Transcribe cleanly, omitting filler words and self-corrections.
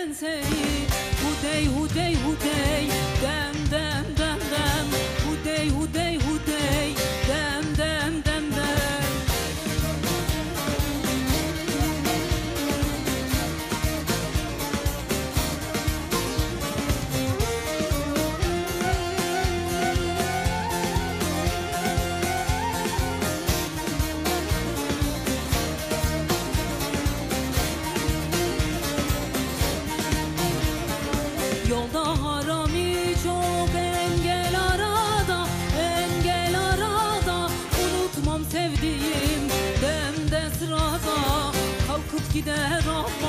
seni. Hudey hudey hudey dem dem dem dem. Hudey hudey hudey dem dem dem dem. Yolda harami çok, engel arada, engel arada. Unutmam sevdiğim demde sırada, kalkıp gider ama